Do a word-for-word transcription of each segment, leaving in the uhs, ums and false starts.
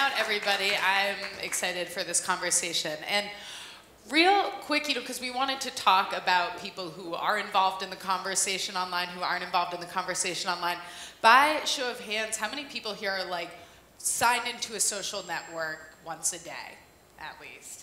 out, everybody. I'm excited for this conversation. And real quick, you know, because we wanted to talk about people who are involved in the conversation online, who aren't involved in the conversation online. By show of hands, how many people here are like signed into a social network once a day, at least?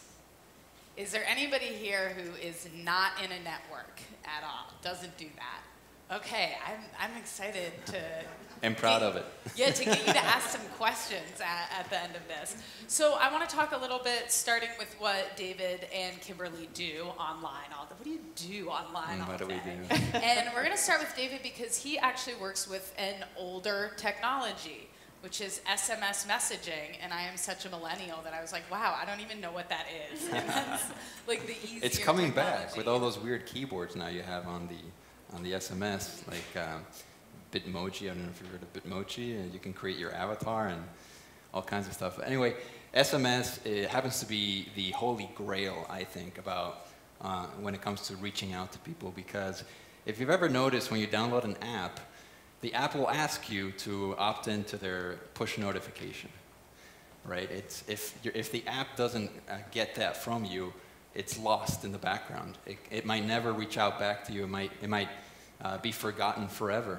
Is there anybody here who is not in a network at all, doesn't do that? Okay, I'm, I'm excited to... I'm proud get, of it. Yeah, to get you to ask some questions at, at the end of this. So I want to talk a little bit, starting with what David and Kimberly do online. All the, what do you do online all What do day? we do? And we're going to start with David because he actually works with an older technology, which is S M S messaging, and I am such a millennial that I was like, wow, I don't even know what that is. And that's like the easier It's coming technology. back with all those weird keyboards now you have on the on the S M S, like um, Bitmoji. I don't know if you've heard of Bitmoji. And you can create your avatar and all kinds of stuff. Anyway, S M S it happens to be the holy grail, I think, about uh, when it comes to reaching out to people. Because if you've ever noticed when you download an app, the app will ask you to opt into their push notification, right? It's, if, you're, if the app doesn't uh, get that from you, it's lost in the background. It, it might never reach out back to you. It might, it might uh, be forgotten forever.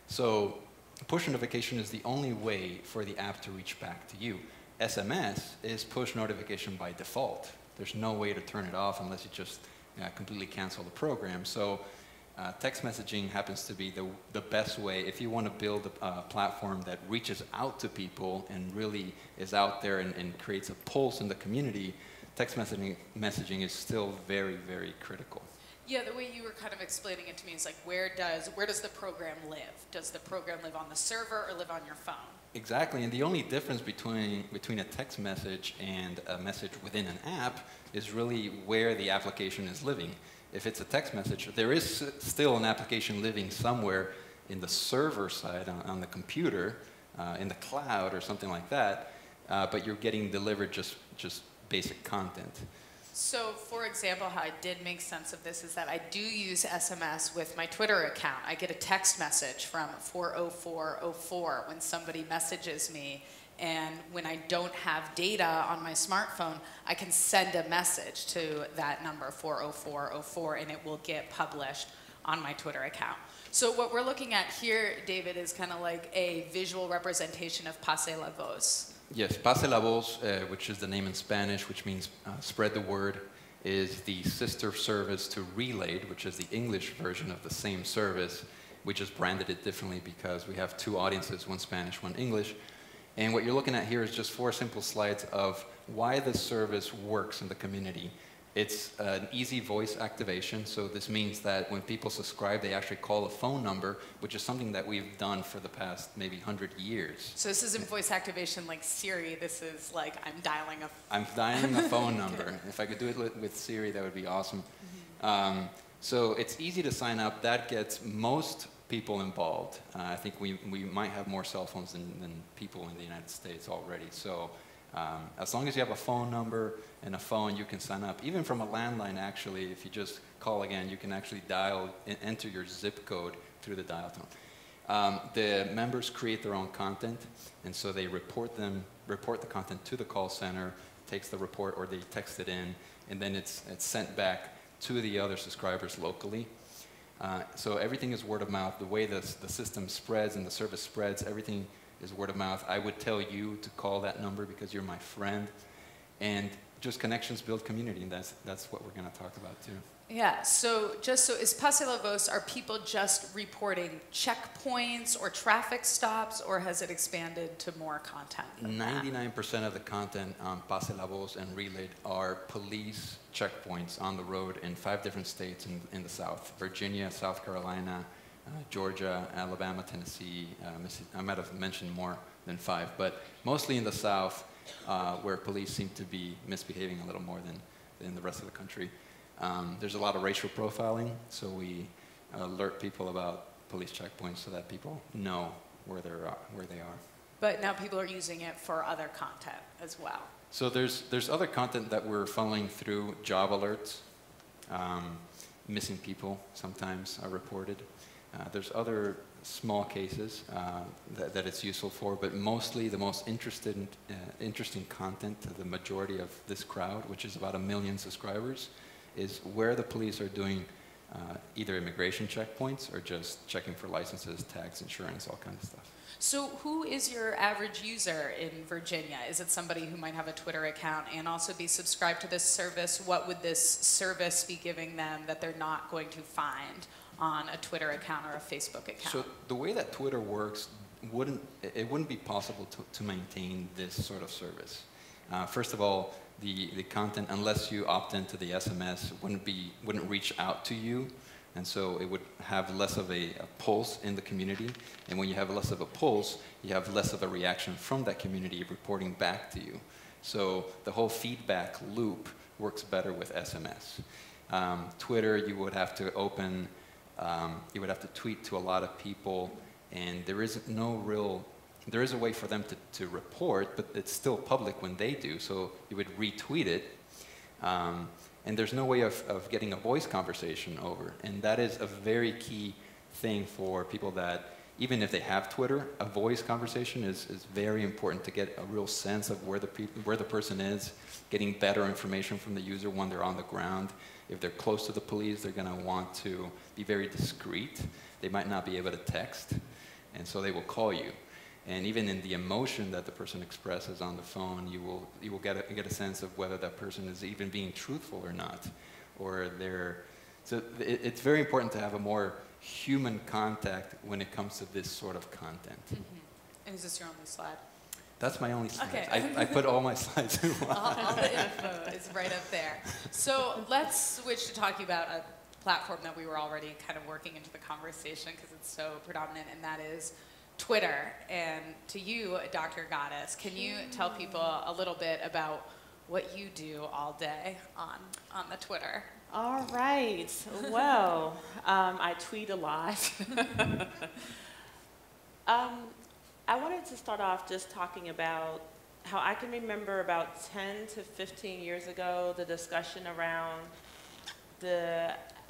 So push notification is the only way for the app to reach back to you. S M S is push notification by default. There's no way to turn it off unless you just uh, completely cancel the program. So Uh, text messaging happens to be the, the best way if you want to build a uh, platform that reaches out to people and really is out there and, and creates a pulse in the community. Text messaging, messaging is still very, very critical. Yeah, the way you were kind of explaining it to me is like, where does, where does the program live? Does the program live on the server or live on your phone? Exactly, and the only difference between, between a text message and a message within an app is really where the application is living. If it's a text message, there is still an application living somewhere in the server side on, on the computer, uh, in the cloud or something like that, uh, but you're getting delivered just, just basic content. So, for example, how I did make sense of this is that I do use S M S with my Twitter account. I get a text message from four oh four oh four when somebody messages me. And when I don't have data on my smartphone, I can send a message to that number, four oh four oh four, and it will get published on my Twitter account. So what we're looking at here, David, is kind of like a visual representation of Pase la Voz. Yes, Pase la Voz, uh, which is the name in Spanish, which means uh, spread the word, is the sister service to Relayed, which is the English version of the same service. We just branded it differently because we have two audiences, one Spanish, one English. And what you're looking at here is just four simple slides of why the service works in the community. It's an easy voice activation, so this means that when people subscribe, they actually call a phone number, which is something that we've done for the past maybe one hundred years. So this isn't voice activation like Siri, this is like I'm dialing a... I'm dialing a phone number. If I could do it with Siri, that would be awesome. Mm-hmm. um, so it's easy to sign up. That gets most people involved. Uh, I think we, we might have more cell phones than, than people in the United States already. So um, as long as you have a phone number and a phone, you can sign up. Even from a landline, actually, if you just call again, you can actually dial, enter your zip code through the dial tone. Um, the members create their own content, and so they report them, report the content to the call center, takes the report, or they text it in, and then it's, it's sent back to the other subscribers locally. Uh, so everything is word of mouth. The way the, the system spreads and the service spreads, everything is word of mouth. I would tell you to call that number because you're my friend. And just connections build community, and that's, that's what we're going to talk about too. Yeah, so just so, is Pase la Voz, are people just reporting checkpoints or traffic stops, or has it expanded to more content than that? ninety-nine percent of the content on Pase la Voz and Relayed are police checkpoints on the road in five different states in, in the South. Virginia, South Carolina, uh, Georgia, Alabama, Tennessee. Uh, I might have mentioned more than five, but mostly in the South, uh, where police seem to be misbehaving a little more than, than the rest of the country. Um, there's a lot of racial profiling, so we alert people about police checkpoints so that people know where, they're, uh, where they are. But now people are using it for other content as well. So there's, there's other content that we're funneling through job alerts. Um, missing people sometimes are reported. Uh, there's other small cases uh, that, that it's useful for, but mostly the most interested, uh, interesting content to the majority of this crowd, which is about a million subscribers, is where the police are doing uh, either immigration checkpoints or just checking for licenses, tax, insurance, all kinds of stuff. So who is your average user in Virginia? Is it somebody who might have a Twitter account and also be subscribed to this service? What would this service be giving them that they're not going to find on a Twitter account or a Facebook account? So the way that Twitter works, wouldn't it wouldn't be possible to, to maintain this sort of service. Uh, first of all, the, the content, unless you opt into the S M S, wouldn't be wouldn't reach out to you. And so it would have less of a, a pulse in the community. And when you have less of a pulse, you have less of a reaction from that community reporting back to you. So the whole feedback loop works better with S M S. Um, Twitter, you would have to open, um, you would have to tweet to a lot of people, and there is no real, there is a way for them to, to report, but it's still public when they do, so you would retweet it. Um, And there's no way of, of getting a voice conversation over. And that is a very key thing for people that, even if they have Twitter, a voice conversation is, is very important to get a real sense of where the, peop- where the person is, getting better information from the user when they're on the ground. If they're close to the police, they're going to want to be very discreet. They might not be able to text, and so they will call you. And even in the emotion that the person expresses on the phone, you will, you will get, a, get a sense of whether that person is even being truthful or not. Or they're, so it, it's very important to have a more human contact when it comes to this sort of content. Mm-hmm. And is this your only slide? That's my only slide. Okay. I, I put all my slides in one. all, all the info is right up there. So let's switch to talking about a platform that we were already kind of working into the conversation because it's so predominant, and that is Twitter. And to you, Doctor Goddess, can you tell people a little bit about what you do all day on, on the Twitter? All right. Well, um, I tweet a lot. um, I wanted to start off just talking about how I can remember about ten to fifteen years ago, the discussion around the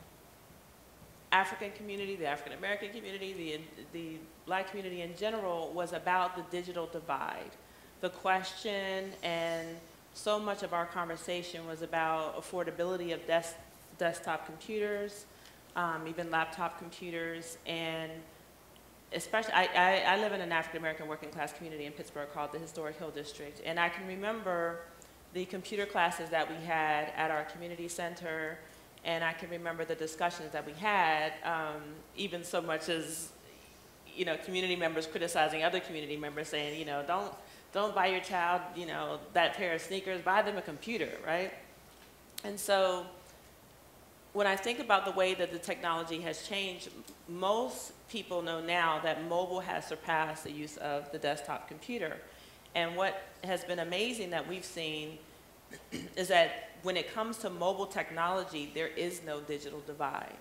African community, the African American community, the, the Black community in general was about the digital divide. The question and so much of our conversation was about affordability of des- desktop computers, um, even laptop computers, and especially, I, I, I live in an African American working class community in Pittsburgh called the Historic Hill District, and I can remember the computer classes that we had at our community center. And I can remember the discussions that we had, um, even so much as, you know, community members criticizing other community members, saying, you know, don't, don't buy your child, you know, that pair of sneakers, buy them a computer, right? And so when I think about the way that the technology has changed, most people know now that mobile has surpassed the use of the desktop computer. And what has been amazing that we've seen is that when it comes to mobile technology, there is no digital divide.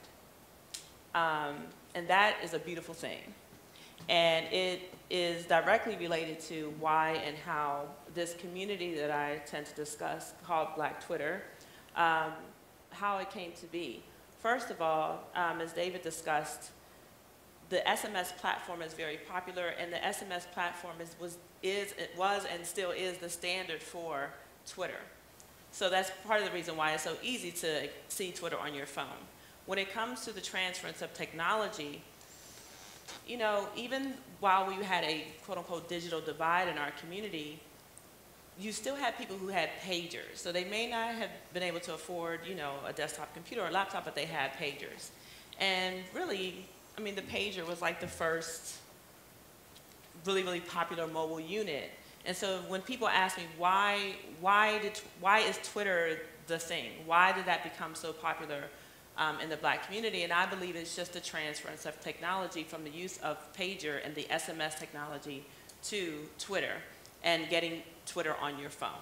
Um, and that is a beautiful thing. And it is directly related to why and how this community that I tend to discuss, called Black Twitter, um, how it came to be. First of all, um, as David discussed, the S M S platform is very popular, and the S M S platform is, was, is, it was and still is the standard for Twitter. So that's part of the reason why it's so easy to see Twitter on your phone. When it comes to the transference of technology, you know, even while we had a quote-unquote digital divide in our community, you still had people who had pagers. So they may not have been able to afford, you know, a desktop computer or a laptop, but they had pagers. And really, I mean, the pager was like the first really, really popular mobile unit. And so when people ask me, why, why, did, why is Twitter the thing? Why did that become so popular um, in the Black community? And I believe it's just the transference of technology from the use of pager and the S M S technology to Twitter and getting Twitter on your phone.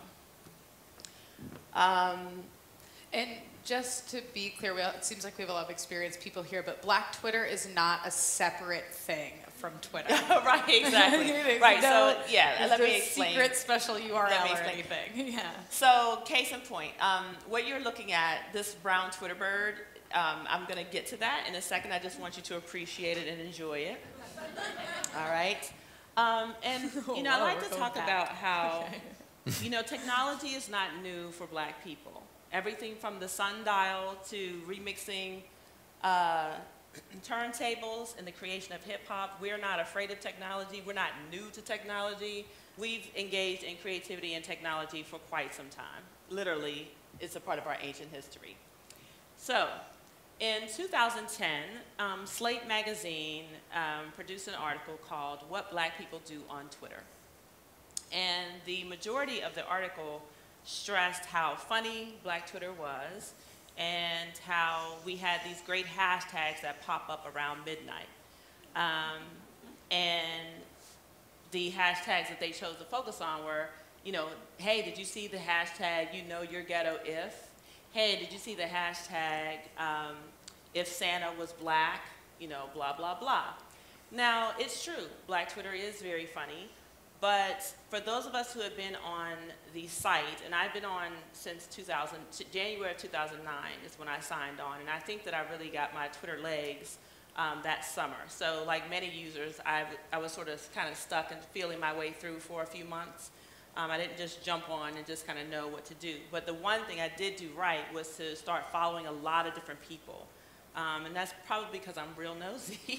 Um, and just to be clear, we, it seems like we have a lot of experienced people here, but Black Twitter is not a separate thing from Twitter. Right, exactly. Right, no, so yeah, let me explain. Secret special U R L or explain. anything. Yeah. So case in point, um, what you're looking at, this brown Twitter bird, um, I'm gonna get to that in a second. I just want you to appreciate it and enjoy it. All right. Um, and, you know, I Whoa, like we're to going talk back. about how, you know, technology is not new for Black people. Everything from the sundial to remixing uh, turntables and the creation of hip hop. We're not afraid of technology. We're not new to technology. We've engaged in creativity and technology for quite some time. Literally, it's a part of our ancient history. So, in two thousand ten, um, Slate magazine um, produced an article called What Black People Do on Twitter. And the majority of the article stressed how funny Black Twitter was and how we had these great hashtags that pop up around midnight. Um, and the hashtags that they chose to focus on were, you know, hey, did you see the hashtag, you know your ghetto if? Hey, did you see the hashtag, um, if Santa was Black, you know, blah, blah, blah. Now, it's true, Black Twitter is very funny, but for those of us who have been on the site, and I've been on since two thousand, January of two thousand nine is when I signed on, and I think that I really got my Twitter legs um, that summer. So like many users, I, I was sort of kind of stuck and feeling my way through for a few months. Um, I didn't just jump on and just kind of know what to do. But the one thing I did do right was to start following a lot of different people. Um, and that's probably because I'm real nosy.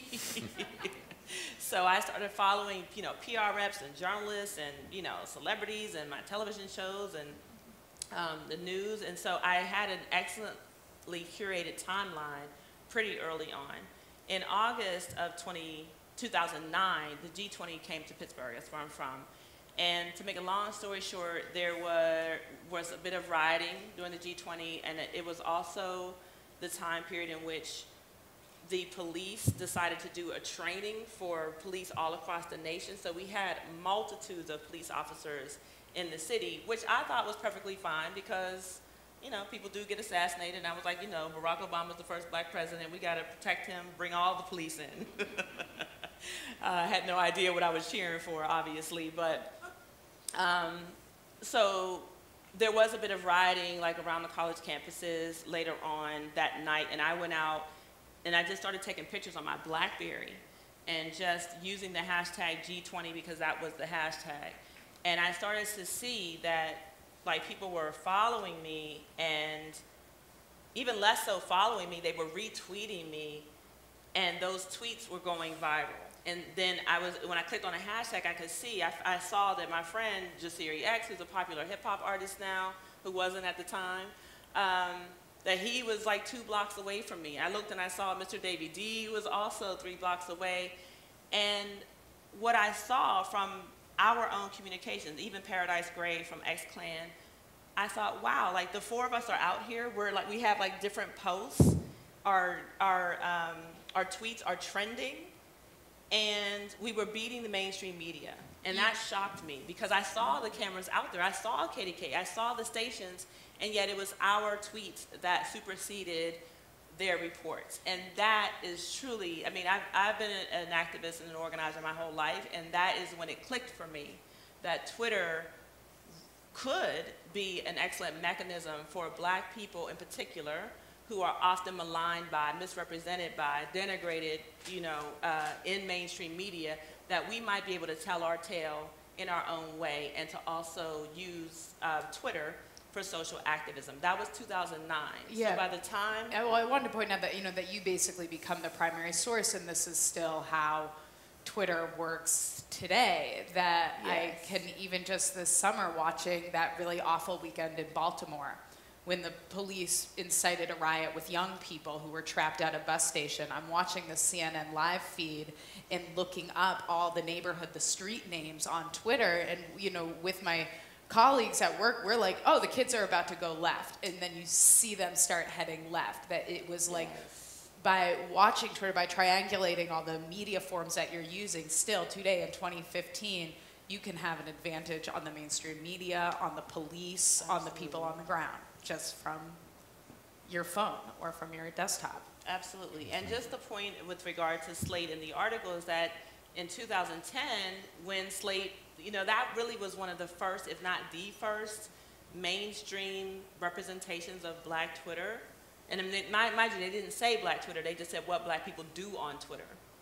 So I started following, you know, P R reps and journalists and, you know, celebrities and my television shows and um, the news. And so I had an excellently curated timeline pretty early on. In August of two thousand nine, the G twenty came to Pittsburgh, that's where I'm from. And to make a long story short, there were, was a bit of rioting during the G twenty, and it was also the time period in which the police decided to do a training for police all across the nation. So we had multitudes of police officers in the city, which I thought was perfectly fine because, you know, people do get assassinated. And I was like, you know, Barack Obama's the first Black president. We got to protect him, bring all the police in. I uh, had no idea what I was cheering for, obviously, but um, so there was a bit of rioting, like around the college campuses later on that night, and I went out and I just started taking pictures on my BlackBerry and just using the hashtag G twenty because that was the hashtag. And I started to see that like people were following me, and even less so following me, they were retweeting me, and those tweets were going viral. And then I was, when I clicked on a hashtag, I could see, I, I saw that my friend Jasiri X, who's a popular hip hop artist now, who wasn't at the time, um, that he was like two blocks away from me. I looked and I saw Mister Davey D was also three blocks away. And what I saw from our own communications, even Paradise Gray from X-Clan, I thought, wow, like the four of us are out here, we're like, we have like different posts, our, our, um, our tweets are trending, and we were beating the mainstream media. And that shocked me because I saw the cameras out there. I saw K D K, I saw the stations, and yet it was our tweets that superseded their reports. And that is truly, I mean, I've, I've been an activist and an organizer my whole life, and that is when it clicked for me that Twitter could be an excellent mechanism for Black people in particular, who are often maligned by, misrepresented by, denigrated, you know, uh, in mainstream media, that we might be able to tell our tale in our own way and to also use uh, Twitter for social activism. That was two thousand nine. Yeah. So by the time... Well, I wanted to point out that, you know, that you basically become the primary source, and this is still how Twitter works today, that Yes. I can even just this summer watching that really awful weekend in Baltimore when the police incited a riot with young people who were trapped at a bus station. I'm watching the C N N live feed and looking up all the neighborhood, the street names on Twitter, and, you know, with my colleagues at work, we're like, oh, the kids are about to go left, and then you see them start heading left. That it was like, Yes. by watching Twitter, by triangulating all the media forms that you're using still today in twenty fifteen, you can have an advantage on the mainstream media, on the police, Absolutely. on the people on the ground, just from your phone or from your desktop. Absolutely. And just the point with regard to Slate in the article is that in two thousand ten, when Slate, you know, that really was one of the first, if not the first, mainstream representations of Black Twitter. And I mean, mind you, they didn't say Black Twitter, they just said what Black people do on Twitter.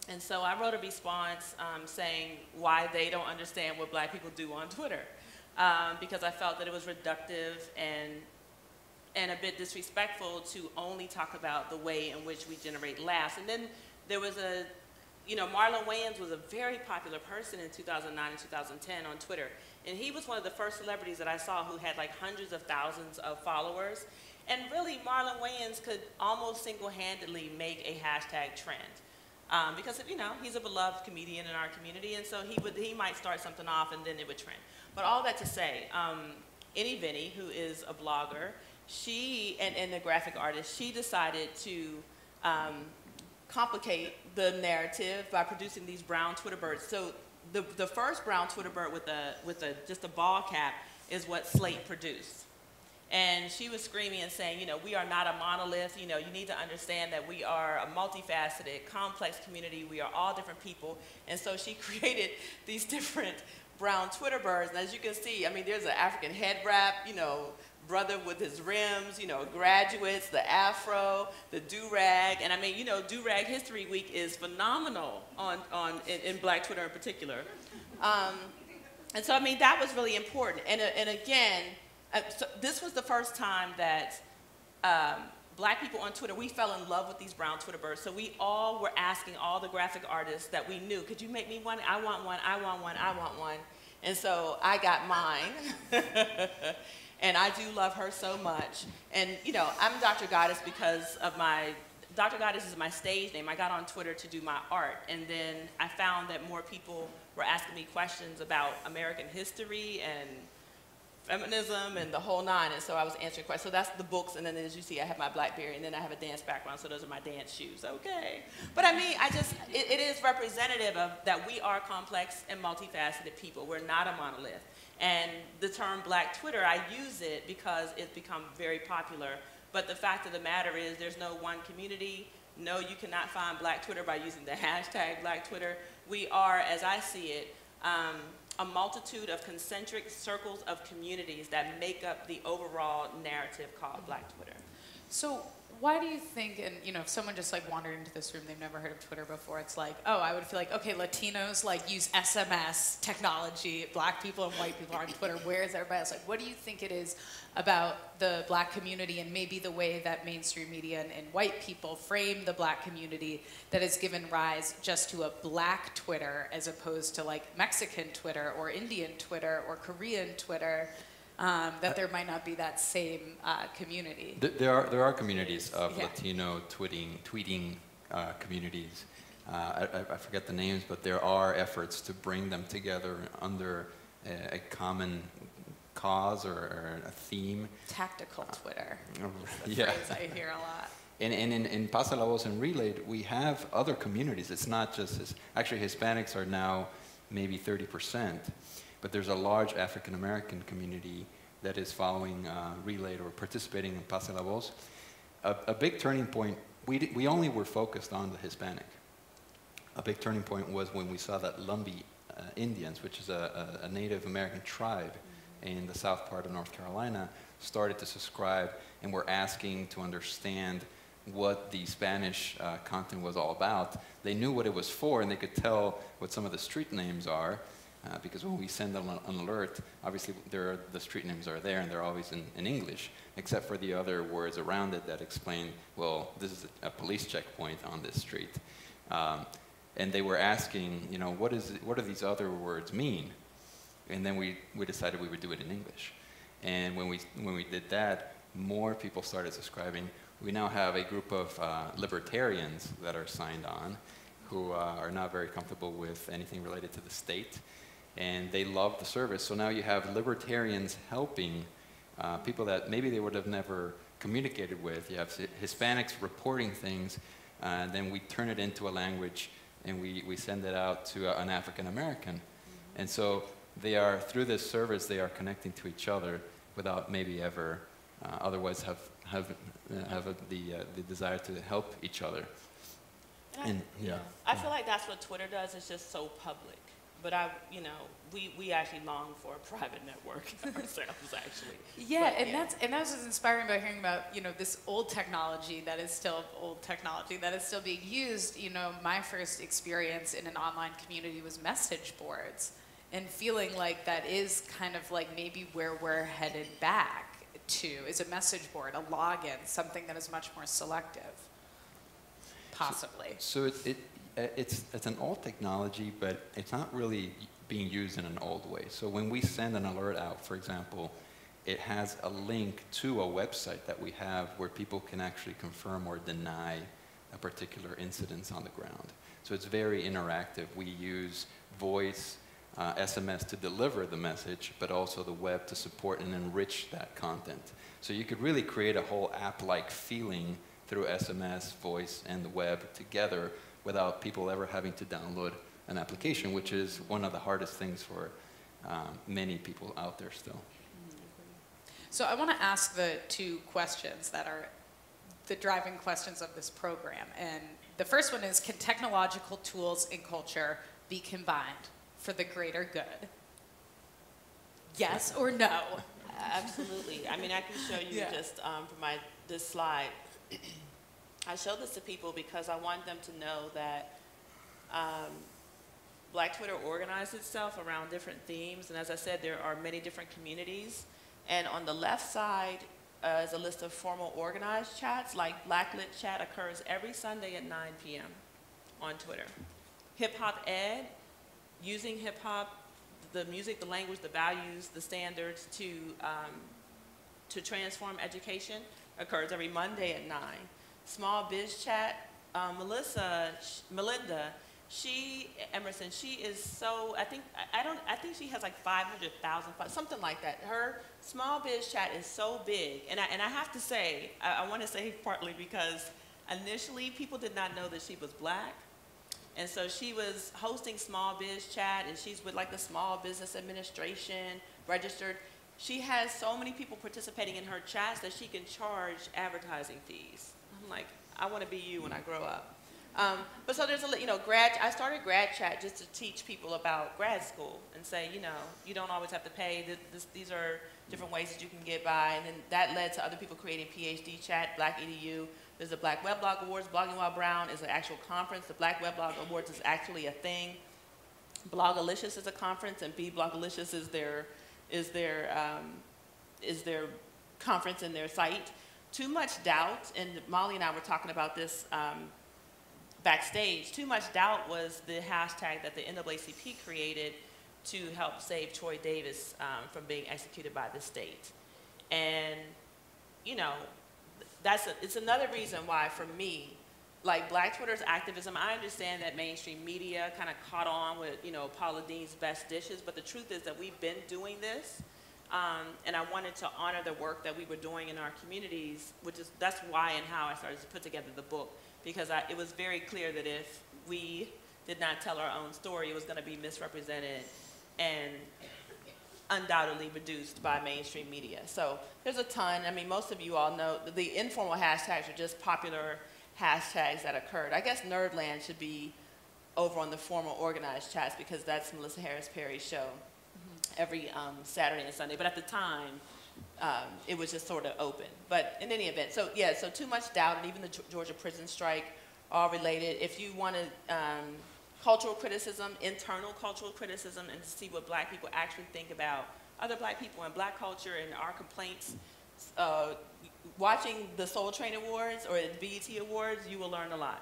And so I wrote a response um, saying why they don't understand what black people do on Twitter, um, because I felt that it was reductive and, and a bit disrespectful to only talk about the way in which we generate laughs. And then there was a, you know, Marlon Wayans was a very popular person in two thousand nine and two thousand ten on Twitter. And he was one of the first celebrities that I saw who had like hundreds of thousands of followers. And really, Marlon Wayans could almost single-handedly make a hashtag trend. Um, because, you know, he's a beloved comedian in our community, and so he would he might start something off and then it would trend. But all that to say, um, Any Vinny, who is a blogger, she, and, and a graphic artist, she decided to um, complicate the narrative by producing these brown Twitter birds. So the, the first brown Twitter bird with, a, with a, just a ball cap is what Slate produced. And she was screaming and saying, you know, we are not a monolith. You know, you need to understand that we are a multifaceted, complex community. We are all different people. And so she created these different brown Twitter birds. And as you can see, I mean, there's an African head wrap, you know, brother with his rims, you know, graduates, the afro, the do-rag. And I mean, you know, do-rag History Week is phenomenal on, on, in, in Black Twitter in particular. Um, and so, I mean, that was really important. And, and again, Uh, so this was the first time that um, black people on Twitter, we fell in love with these brown Twitter birds. So we all were asking all the graphic artists that we knew, could you make me one? I want one, I want one, I want one. And so I got mine. And I do love her so much. And, you know, I'm Doctor Goddess because of my, Doctor Goddess is my stage name. I got on Twitter to do my art. And then I found that more people were asking me questions about American history and feminism and the whole nine, and so I was answering questions. So that's the books, and then as you see, I have my BlackBerry, and then I have a dance background, so those are my dance shoes. Okay. But I mean, I just, it, it is representative of that we are complex and multifaceted people. We're not a monolith. And the term Black Twitter, I use it because it's become very popular, but the fact of the matter is there's no one community. No, you cannot find Black Twitter by using the hashtag Black Twitter. We are, as I see it, um, a multitude of concentric circles of communities that make up the overall narrative called Black Twitter. So why do you think, and you know, if someone just like wandered into this room, they've never heard of Twitter before, it's like, oh, I would feel like, okay, Latinos like use S M S technology, black people and white people are on Twitter, where is everybody else? Like, what do you think it is about the black community and maybe the way that mainstream media and, and white people frame the black community that has given rise just to a black Twitter as opposed to like Mexican Twitter or Indian Twitter or Korean Twitter? Um, that there might not be that same uh, community. There are there are communities of yeah. Latino tweeting tweeting uh, communities. Uh, I, I forget the names, but there are efforts to bring them together under a, a common cause or, or a theme. Tactical Twitter. Uh, is the yeah. phrase I hear a lot. And, and in, in Pasa la Voz and Relay, we have other communities. It's not just his, actually Hispanics are now maybe thirty percent. But there's a large African American community that is following uh, Relay or participating in Pasa la Voz. A, a big turning point, we, d we only were focused on the Hispanic. A big turning point was when we saw that Lumbee uh, Indians, which is a, a, a Native American tribe in the south part of North Carolina, started to subscribe and were asking to understand what the Spanish uh, content was all about. They knew what it was for, and they could tell what some of the street names are. Uh, because when we send them an alert, obviously there are, the street names are there and they're always in, in English, except for the other words around it that explain, well, this is a, a police checkpoint on this street. Um, and they were asking, you know, what, is it, what do these other words mean? And then we, we decided we would do it in English. And when we, when we did that, more people started subscribing. We now have a group of uh, libertarians that are signed on who uh, are not very comfortable with anything related to the state. And they love the service. So now you have libertarians helping uh, people that maybe they would have never communicated with. You have Hispanics reporting things, uh, and then we turn it into a language and we, we send it out to uh, an African American. Mm-hmm. And so they are, through this service, they are connecting to each other without maybe ever uh, otherwise have, have, uh, have a, the, uh, the desire to help each other. And, I, and yeah. I feel like that's what Twitter does, it's just so public. but I, you know, we, we actually long for a private network ourselves, actually. Yeah, But, and yeah. that's and that's what's inspiring about hearing about, you know, this old technology that is still old technology that is still being used. You know, my first experience in an online community was message boards, and feeling like that is kind of like maybe where we're headed back to, is a message board, a login, something that is much more selective, possibly. So, so it, it uh, it's it's an old technology, but it's not really being used in an old way. So when we send an alert out, for example, it has a link to a website that we have where people can actually confirm or deny a particular incident on the ground. So it's very interactive. We use voice, uh, S M S to deliver the message, but also the web to support and enrich that content. So you could really create a whole app-like feeling through S M S, voice, and the web together without people ever having to download an application, which is one of the hardest things for um, many people out there still. So I want to ask the two questions that are the driving questions of this program. And the first one is, can technological tools and culture be combined for the greater good? Yes or no? Absolutely. I mean, I can show you Yeah. just um, from my this slide. I show this to people because I want them to know that um, Black Twitter organized itself around different themes, and as I said, there are many different communities. And on the left side uh, is a list of formal organized chats, like Blacklit Chat occurs every Sunday at nine p m on Twitter. Hip Hop Ed, using hip hop, the music, the language, the values, the standards to, um, to transform education, occurs every Monday at nine. Small Biz Chat, uh, Melissa, sh Melinda, she, Emerson, she is so, I think, I, I don't, I think she has like five hundred thousand, something like that. Her Small Biz Chat is so big. And I, and I have to say, I, I want to say partly because initially people did not know that she was Black. And so she was hosting Small Biz Chat, and she's with like the Small Business Administration, registered. She has so many people participating in her chats that she can charge advertising fees. I'm like, I want to be you when I grow up. Um, but so there's a, you know, grad, I started Grad Chat just to teach people about grad school and say, you know, you don't always have to pay. This, this, these are different ways that you can get by. And then that led to other people creating P H D Chat, Black E D U. There's the Black Weblog Awards. Blogging While Brown is an actual conference. The Black Weblog Awards is actually a thing. Blogalicious is a conference, and B Blogalicious is their, is their, um, is their conference and their site. Too Much Doubt, and Molly and I were talking about this um, backstage. Too Much Doubt was the hashtag that the N double A C P created to help save Troy Davis um, from being executed by the state. And, you know, that's a, it's another reason why, for me, like Black Twitter's activism, I understand that mainstream media kind of caught on with, you know, Paula Deen's Best Dishes, but the truth is that we've been doing this, um, and I wanted to honor the work that we were doing in our communities, which is, that's why and how I started to put together the book, because I, it was very clear that if we did not tell our own story, it was going to be misrepresented and undoubtedly reduced by mainstream media. So there's a ton. I mean, most of you all know the informal hashtags are just popular hashtags that occurred. I guess Nerdland should be over on the formal organized chats because that's Melissa Harris Perry's show mm-hmm. every um, Saturday and Sunday. But at the time, um, it was just sort of open. But in any event, so yeah, so Too Much Doubt and even the Georgia prison strike are related. If you want to um, cultural criticism, internal cultural criticism, and to see what Black people actually think about other Black people and Black culture and our complaints. Uh, watching the Soul Train Awards or the B E T Awards, you will learn a lot.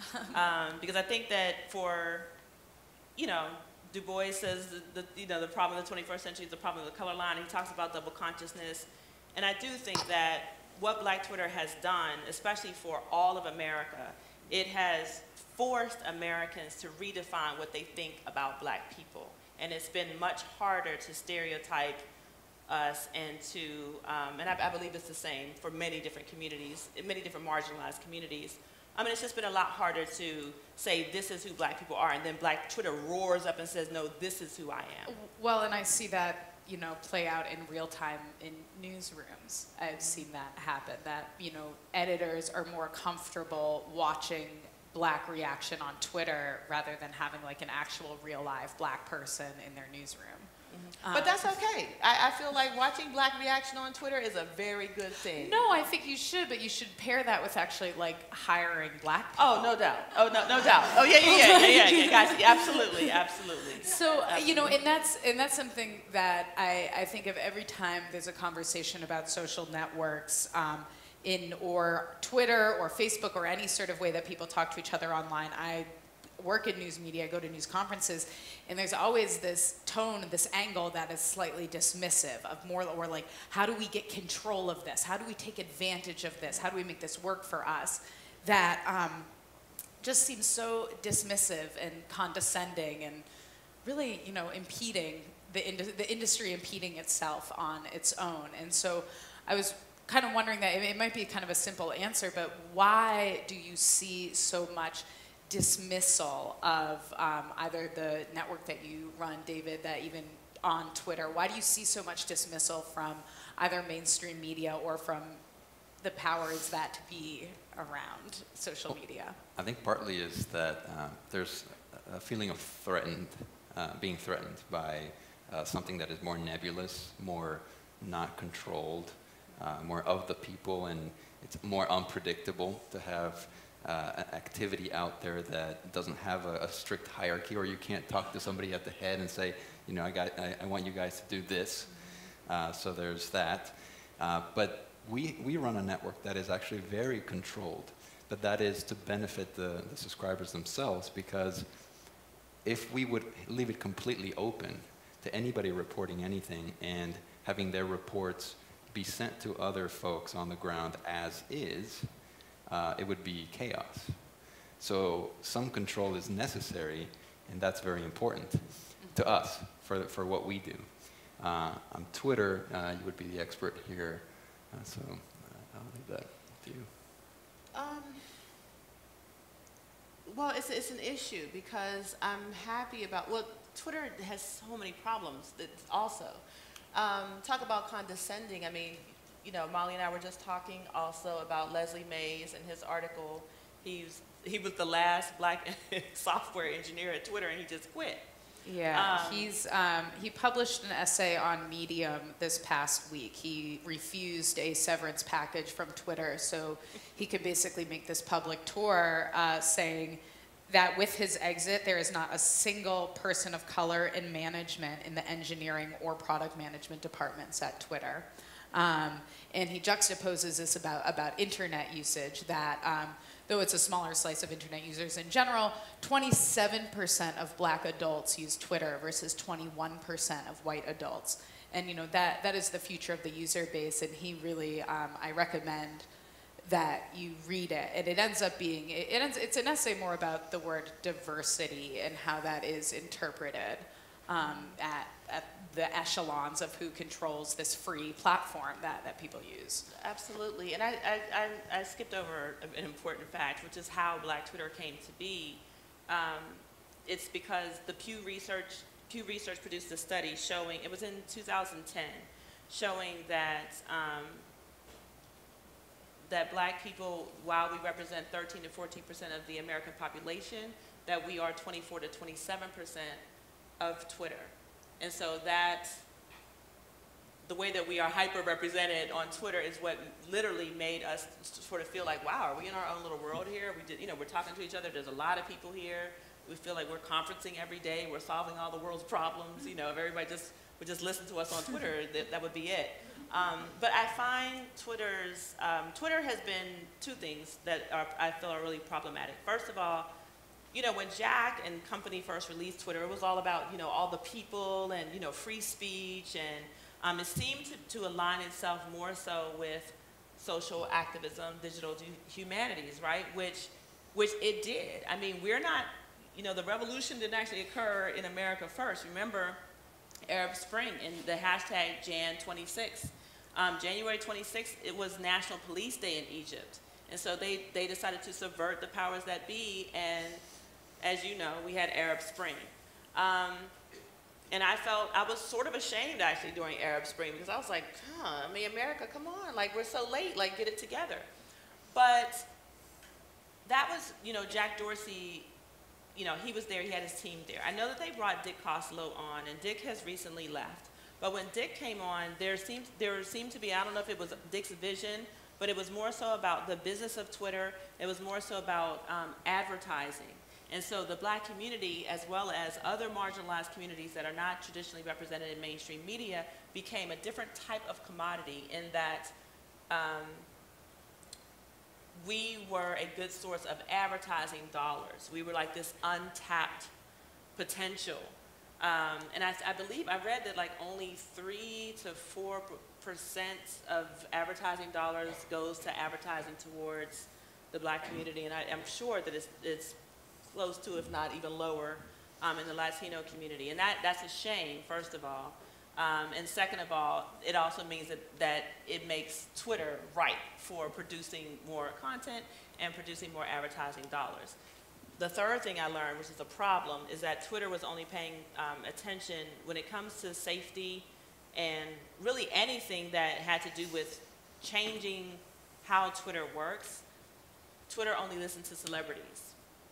um, because I think that for, you know, Du Bois says the, the, you know, the problem of the twenty-first century is the problem of the color line. He talks about double consciousness. And I do think that what Black Twitter has done, especially for all of America, it has forced Americans to redefine what they think about Black people. And it's been much harder to stereotype us and to, um, and I, I believe it's the same for many different communities, many different marginalized communities. I mean, it's just been a lot harder to say this is who Black people are, and then Black Twitter roars up and says, no, this is who I am. Well, and I see that, you know, play out in real time in newsrooms. I've seen that happen, that, you know, editors are more comfortable watching black reaction on Twitter rather than having like an actual real live black person in their newsroom. Mm-hmm. um, but that's okay. I, I feel like watching black reaction on Twitter is a very good thing. No, I think you should, but you should pair that with actually like hiring black people. Oh, no doubt. Oh, no, no doubt. Oh, yeah, yeah, yeah, yeah, yeah, yeah. Guys, absolutely, absolutely. So, absolutely. you know, and that's and that's something that I, I think of every time there's a conversation about social networks. Um, in or Twitter or Facebook or any sort of way that people talk to each other online. I work in news media, I go to news conferences, and there's always this tone, this angle that is slightly dismissive of more, or like, how do we get control of this? How do we take advantage of this? How do we make this work for us? That um, just seems so dismissive and condescending and really, you know, impeding, the, ind the industry impeding itself on its own. And so I was kind of wondering that, it might be kind of a simple answer, but why do you see so much dismissal of um, either the network that you run, David, that even on Twitter, why do you see so much dismissal from either mainstream media or from the powers that be around social media? I think partly is that uh, there's a feeling of threatened, uh, being threatened by uh, something that is more nebulous, more not controlled, Uh, more of the people, and it's more unpredictable to have uh, an activity out there that doesn't have a, a strict hierarchy, or you can't talk to somebody at the head and say, you know, I, got, I, I want you guys to do this. Uh, so there's that. Uh, but we, we run a network that is actually very controlled, but that is to benefit the, the subscribers themselves, because if we would leave it completely open to anybody reporting anything and having their reports be sent to other folks on the ground as is, uh, it would be chaos. So some control is necessary, and that's very important to us for, for what we do. Uh, on Twitter, uh, you would be the expert here, uh, so uh, I'll leave that to you. Um, well, it's, it's an issue because I'm happy about, well, Twitter has so many problems that also. Um, talk about condescending. I mean, you know, Molly and I were just talking also about Leslie Mays and his article. He's, he was the last black software engineer at Twitter, and he just quit. Yeah, Um, he's, um, he published an essay on Medium this past week. He refused a severance package from Twitter, so he could basically make this public tour uh, saying that with his exit, there is not a single person of color in management in the engineering or product management departments at Twitter. Um, and he juxtaposes this about, about internet usage, that um, though it's a smaller slice of internet users in general, twenty-seven percent of black adults use Twitter versus twenty-one percent of white adults. And you know, that, that is the future of the user base, and he really, um, I recommend that you read it. And it ends up being, it, it ends, it's an essay more about the word diversity and how that is interpreted um, at, at the echelons of who controls this free platform that, that people use. Absolutely, and I, I, I, I skipped over an important fact, which is how Black Twitter came to be. Um, it's because the Pew Research, Pew Research produced a study showing, it was in two thousand ten, showing that um, that black people, while we represent thirteen to fourteen percent of the American population, that we are twenty-four to twenty-seven percent of Twitter. And so that, the way that we are hyper-represented on Twitter is what literally made us sort of feel like, wow, are we in our own little world here? We did, you know, we're talking to each other, there's a lot of people here. We feel like we're conferencing every day, we're solving all the world's problems. You know, if everybody just would just listen to us on Twitter, that, that would be it. Um, but I find Twitter's, um, Twitter has been two things that are, I feel are really problematic. First of all, you know, when Jack and company first released Twitter, it was all about, you know, all the people and, you know, free speech, and um, it seemed to, to align itself more so with social activism, digital humanities, right? Which, which it did. I mean, we're not, you know, the revolution didn't actually occur in America first. Remember Arab Spring and the hashtag Jan twenty-six. Um, January twenty-sixth, it was National Police Day in Egypt. And so they, they decided to subvert the powers that be, and as you know, we had Arab Spring. Um, and I felt, I was sort of ashamed actually during Arab Spring, because I was like, huh, I mean, America, come on, like we're so late, like get it together. But that was, you know, Jack Dorsey, you know, he was there, he had his team there. I know that they brought Dick Costolo on, and Dick has recently left. But when Dick came on, there seemed, there seemed to be, I don't know if it was Dick's vision, but it was more so about the business of Twitter. It was more so about um, advertising. And so the Black community, as well as other marginalized communities that are not traditionally represented in mainstream media, became a different type of commodity in that um, we were a good source of advertising dollars. We were like this untapped potential. Um, and I, I believe, I read that like only three to four percent of advertising dollars goes to advertising towards the Black community. And I, I'm sure that it's, it's close to, if not even lower, um, in the Latino community. And that, that's a shame, first of all. Um, and second of all, it also means that, that it makes Twitter ripe for producing more content and producing more advertising dollars. The third thing I learned, which is a problem, is that Twitter was only paying um, attention when it comes to safety and really anything that had to do with changing how Twitter works. Twitter only listened to celebrities.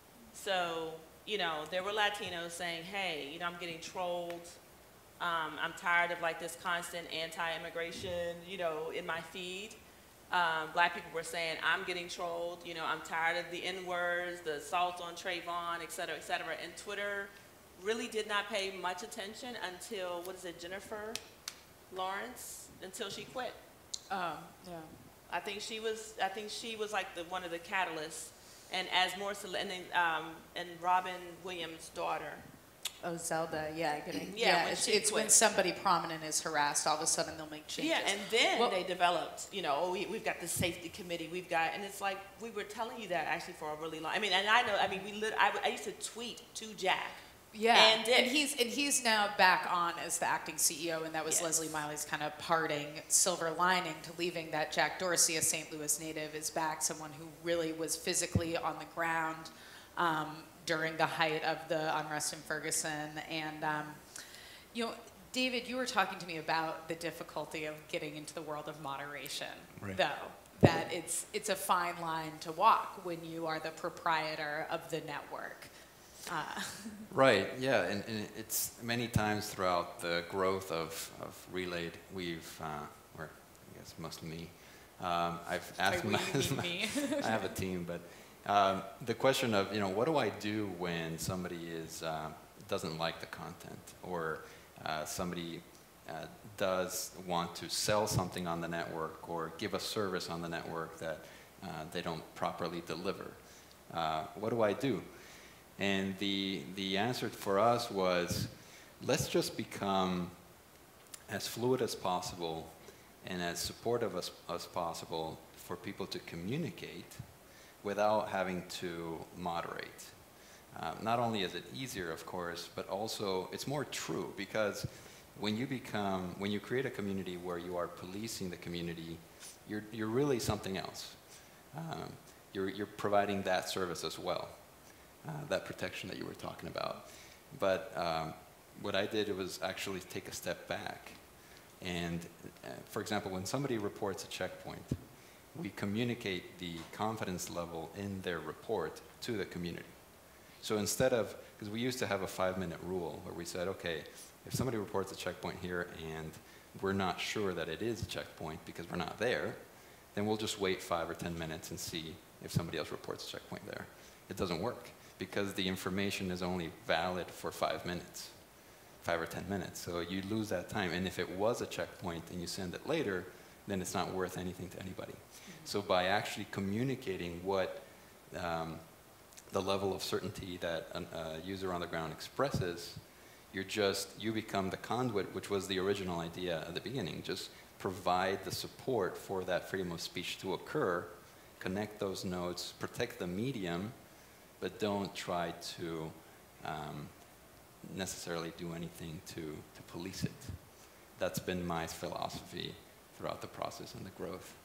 So, you know, there were Latinos saying, hey, you know, I'm getting trolled. Um, I'm tired of like this constant anti-immigration, you know, in my feed. Um, Black people were saying, I'm getting trolled, you know, I'm tired of the N-words, the assaults on Trayvon, et cetera, et cetera. And Twitter really did not pay much attention until, what is it, Jennifer Lawrence, until she quit. Um, yeah. I think she was, I think she was like the, one of the catalysts. And as more, cele- and then, um, and Robin Williams' daughter. Oh, Zelda, yeah, getting, Yeah, yeah, when it's, she it's when quit. somebody prominent is harassed, all of a sudden they'll make changes. Yeah, and then Well- they developed, you know, oh, we, we've got the safety committee, we've got, and it's like, we were telling you that actually for a really long, I mean, and I know, I mean, we lit, I, I used to tweet to Jack. Yeah, And Dick. he's and he's now back on as the acting C E O, and that was Yes. Leslie Miley's kind of parting silver lining to leaving that Jack Dorsey, a Saint Louis native, is back, someone who really was physically on the ground um, during the height of the unrest in Ferguson. And, um, you know, David, you were talking to me about the difficulty of getting into the world of moderation, Right. though, that it's, it's a fine line to walk when you are the proprietor of the network. Uh. Right, yeah, and, and it's many times throughout the growth of, of Relayed, we've, uh, or I guess mostly me, um, I've asked By my, we, you mean me. I have a team, but um, the question of, you know, what do I do when somebody is, uh, doesn't like the content, or uh, somebody uh, does want to sell something on the network or give a service on the network that uh, they don't properly deliver? Uh, what do I do? And the, the answer for us was, let's just become as fluid as possible and as supportive as, as possible for people to communicate without having to moderate. Uh, not only is it easier, of course, but also it's more true, because when you become, when you create a community where you are policing the community, you're, you're really something else. Um, you're, you're providing that service as well. Uh, that protection that you were talking about. But um, what I did was actually take a step back. And uh, for example, when somebody reports a checkpoint, we communicate the confidence level in their report to the community. So instead of, because we used to have a five minute rule where we said, okay, if somebody reports a checkpoint here and we're not sure that it is a checkpoint because we're not there, then we'll just wait five or ten minutes and see if somebody else reports a checkpoint there. It doesn't work, because the information is only valid for five minutes, five or ten minutes. So you lose that time. And if it was a checkpoint and you send it later, then it's not worth anything to anybody. Mm-hmm. So by actually communicating what um, the level of certainty that a, a user on the ground expresses, you're just, you become the conduit, which was the original idea at the beginning. Just provide the support for that freedom of speech to occur, connect those nodes, protect the medium, but don't try to um, necessarily do anything to, to police it. That's been my philosophy throughout the process and the growth.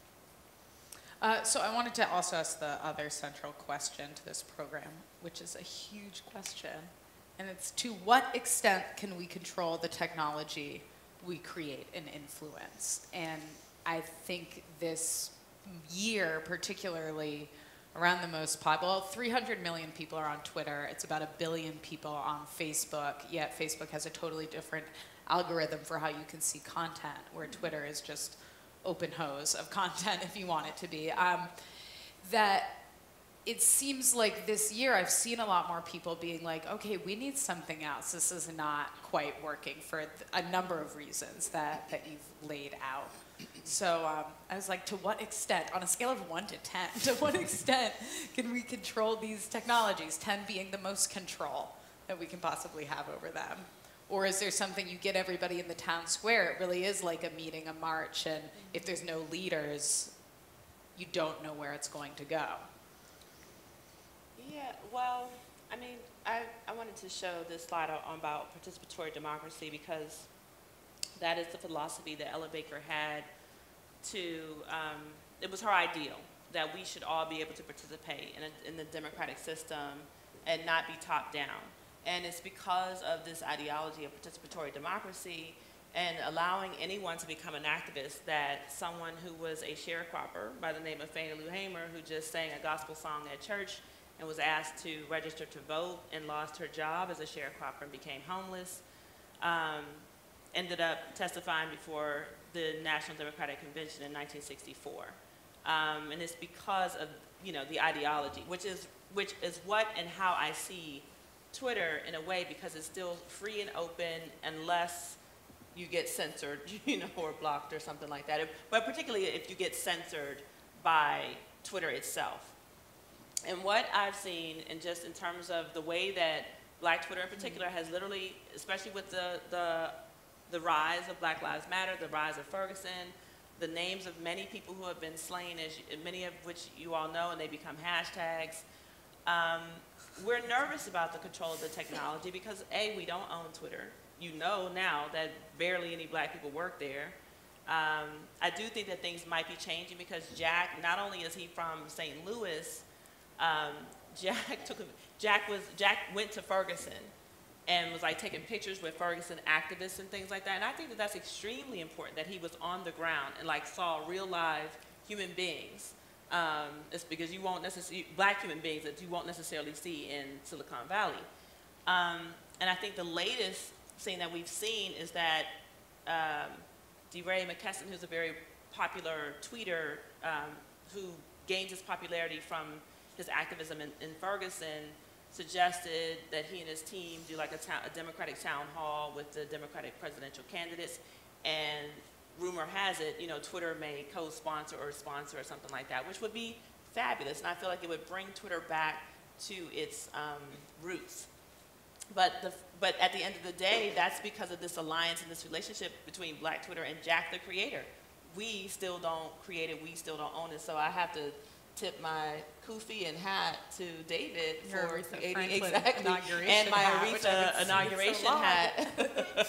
Uh, so I wanted to also ask the other central question to this program, which is a huge question. And it's, to what extent can we control the technology we create and influence? And I think this year particularly around the most popular. Well, three hundred million people are on Twitter. It's about a billion people on Facebook, yet Facebook has a totally different algorithm for how you can see content, where Twitter is just open hose of content if you want it to be. Um, that it seems like this year I've seen a lot more people being like, okay, we need something else. This is not quite working for a number of reasons that, that you've laid out. So um, I was like, to what extent, on a scale of one to ten, to what extent can we control these technologies, ten being the most control that we can possibly have over them? Or is there something you get everybody in the town square? It really is like a meeting, a march, and if there's no leaders, you don't know where it's going to go. Yeah, well, I mean, I, I wanted to show this slide on about participatory democracy because that is the philosophy that Ella Baker had to, um, it was her ideal, that we should all be able to participate in, a, in the democratic system and not be top down. And it's because of this ideology of participatory democracy and allowing anyone to become an activist that someone who was a sharecropper by the name of Fannie Lou Hamer, who just sang a gospel song at church and was asked to register to vote and lost her job as a sharecropper and became homeless, um, ended up testifying before the National Democratic Convention in nineteen sixty-four. Um, and it's because of, you know, the ideology, which is, which is what and how I see Twitter in a way, because it's still free and open unless you get censored, you know, or blocked or something like that. If, but particularly if you get censored by Twitter itself. And what I've seen, and just in terms of the way that Black Twitter in particular has literally, especially with the, the, the rise of Black Lives Matter, the rise of Ferguson, the names of many people who have been slain, as you, many of which you all know, and they become hashtags. Um, we're nervous about the control of the technology because A, we don't own Twitter. You know now that barely any Black people work there. Um, I do think that things might be changing because Jack, not only is he from Saint Louis, um, Jack took a, Jack was Jack went to Ferguson and was like taking pictures with Ferguson activists and things like that. And I think that that's extremely important, that he was on the ground and like saw real live human beings. Um, it's because you won't necessarily, Black human beings that you won't necessarily see in Silicon Valley. Um, and I think the latest thing that we've seen is that um, DeRay McKesson, who's a very popular tweeter, um, who gained his popularity from his activism in, in Ferguson, suggested that he and his team do like a, town, a Democratic town hall with the Democratic presidential candidates, and rumor has it, you know, Twitter may co-sponsor or sponsor or something like that, which would be fabulous, and I feel like it would bring Twitter back to its um, roots. But, the, but at the end of the day, that's because of this alliance and this relationship between Black Twitter and Jack the creator. We still don't create it, we still don't own it, so I have to tip my kufi and hat to David Your for Aretha creating Franklin exactly, inauguration and my hat, which I Aretha haven't seen inauguration so long. hat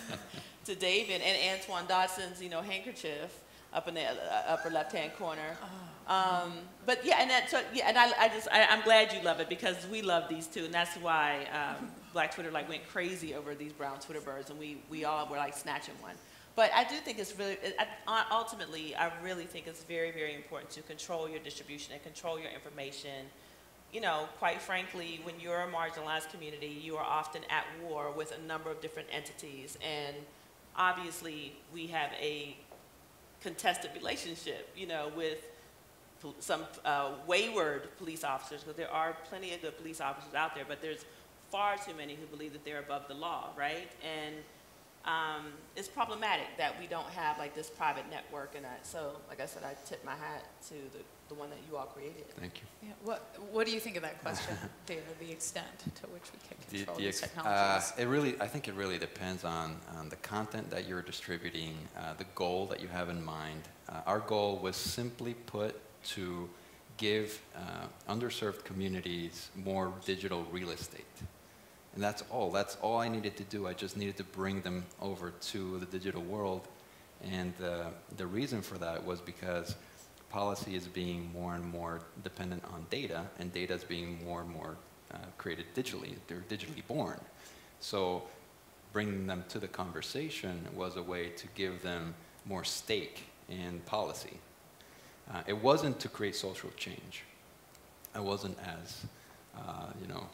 to David, and Antoine Dodson's, you know, handkerchief up in the uh, upper left-hand corner. Um, but yeah, and that, so, yeah, and I, I just, I, I'm glad you love it because we love these two, and that's why um, Black Twitter like went crazy over these brown Twitter birds, and we we all were like snatching one. But I do think it's really, it, ultimately, I really think it's very, very important to control your distribution and control your information. You know, quite frankly, when you're a marginalized community, you are often at war with a number of different entities, and obviously we have a contested relationship, you know, with some uh, wayward police officers, because there are plenty of good police officers out there, but there's far too many who believe that they're above the law, right? And um, it's problematic that we don't have like this private network and that. So, like I said, I tip my hat to the, the one that you all created. Thank you. Yeah, what, what do you think of that question, David, the extent to which we can The- control the these ex- technologies? Uh, it really, I think it really depends on, on the content that you're distributing, uh, the goal that you have in mind. Uh, our goal was simply put to give uh, underserved communities more digital real estate. And that's all. That's all I needed to do. I just needed to bring them over to the digital world. And uh, the reason for that was because policy is being more and more dependent on data, and data is being more and more uh, created digitally. They're digitally born. So bringing them to the conversation was a way to give them more stake in policy. Uh, it wasn't to create social change. I wasn't as, uh, you know,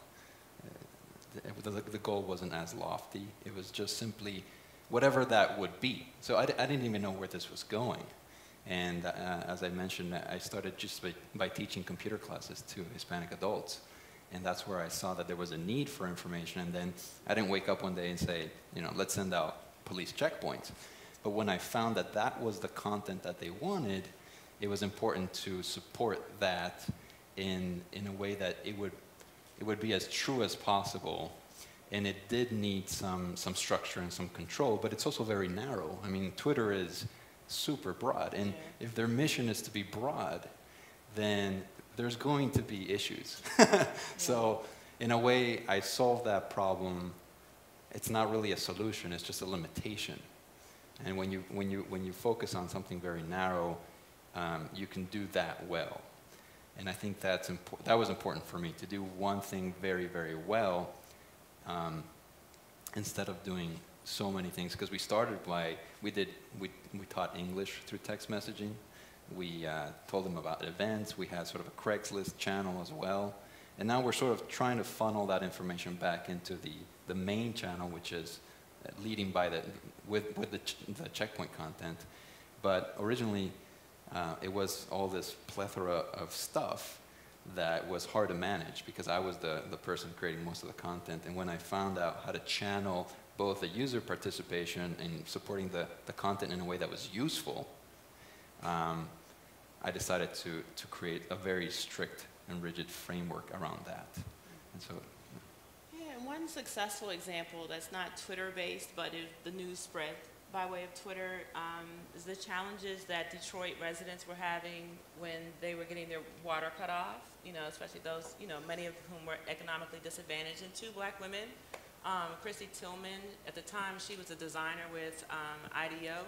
the, the, the goal wasn't as lofty. It was just simply whatever that would be. So I, I didn't even know where this was going. And uh, as I mentioned, I started just by, by teaching computer classes to Hispanic adults. And that's where I saw that there was a need for information. And then I didn't wake up one day and say, you know, let's send out police checkpoints. But when I found that that was the content that they wanted, it was important to support that in, in a way that it would, it would be as true as possible. And it did need some, some structure and some control, but it's also very narrow. I mean, Twitter is super broad. And yeah. if their mission is to be broad, then there's going to be issues. So in a way, I solved that problem. It's not really a solution, it's just a limitation. And when you, when you, when you focus on something very narrow, um, you can do that well. And I think that's impo- that was important for me, to do one thing very, very well, um, instead of doing so many things. Because we started by, we, did, we, we taught English through text messaging. We uh, told them about events. We had sort of a Craigslist channel as well. And now we're sort of trying to funnel that information back into the, the main channel, which is leading by the, with, with the, ch the checkpoint content. But originally, uh, it was all this plethora of stuff that was hard to manage because I was the, the person creating most of the content. And when I found out how to channel both the user participation and supporting the, the content in a way that was useful, um, I decided to, to create a very strict and rigid framework around that. And so, yeah, and one successful example that's not Twitter-based, but is the news spread by way of Twitter, um, is the challenges that Detroit residents were having when they were getting their water cut off, you know, especially those, you know, many of whom were economically disadvantaged, and two black women. Um, Chrissy Tillman, at the time, she was a designer with um, I D O,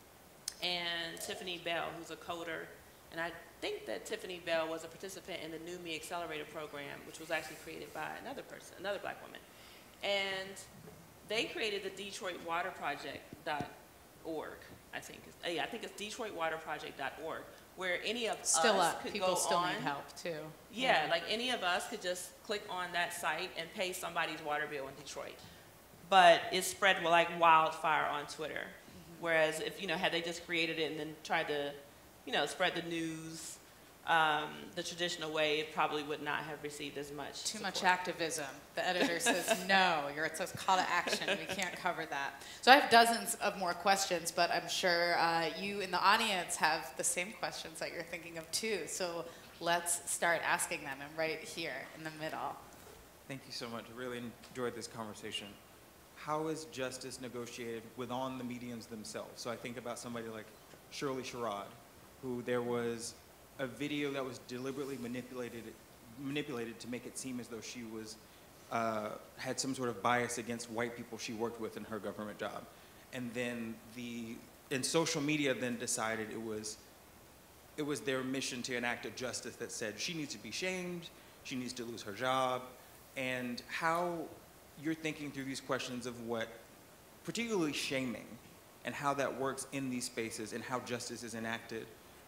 and Tiffany Bell, who's a coder. And I think that Tiffany Bell was a participant in the New Me Accelerator program, which was actually created by another person, another black woman. And they created the Detroit Water Project dot org, I think. Uh, yeah, I think it's Detroit Water Project dot org, where any of still us up. could People go still on. need help too. Yeah, yeah, like any of us could just click on that site and pay somebody's water bill in Detroit. But it spread like wildfire on Twitter. Mm-hmm. Whereas if, you know, had they just created it and then tried to, you know, spread the news um, the traditional way, it probably would not have received as much Too support. much activism. The editor says, no, you're, it says call to action. We can't cover that. So I have dozens of more questions, but I'm sure uh, you in the audience have the same questions that you're thinking of too. So let's start asking them. I'm right here in the middle. Thank you so much. I really enjoyed this conversation. How is justice negotiated within the mediums themselves? So I think about somebody like Shirley Sherrod, who there was a video that was deliberately manipulated manipulated to make it seem as though she was uh, had some sort of bias against white people she worked with in her government job. And then the, and social media then decided it was, it was their mission to enact a justice that said she needs to be shamed, she needs to lose her job, and how you're thinking through these questions of what, particularly shaming, and how that works in these spaces and how justice is enacted